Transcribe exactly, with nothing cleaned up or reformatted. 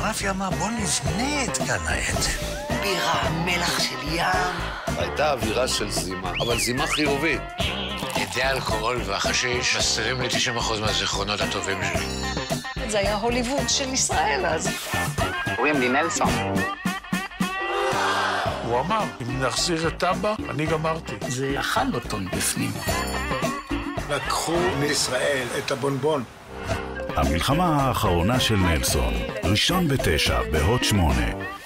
הגאוגרפיה אמר, בוא נבנה את גן העדן. בירה, מלח של ים. הייתה אווירה של זימה, אבל זימה חיובית. ידי האלכוהול והחשיש מסתירים לי תשעים אחוז מהזיכרונות הטובים שלי. זה היה הוליווד של ישראל אז. קוראים לי נלסון. הוא אמר, אם נחזיר את אבא, אני גמרתי. זה אכל אותו בפנים. לקחו מישראל את הבונבון. המלחמה האחרונה של נלסון, ראשון בתשע, בהוט שמונה.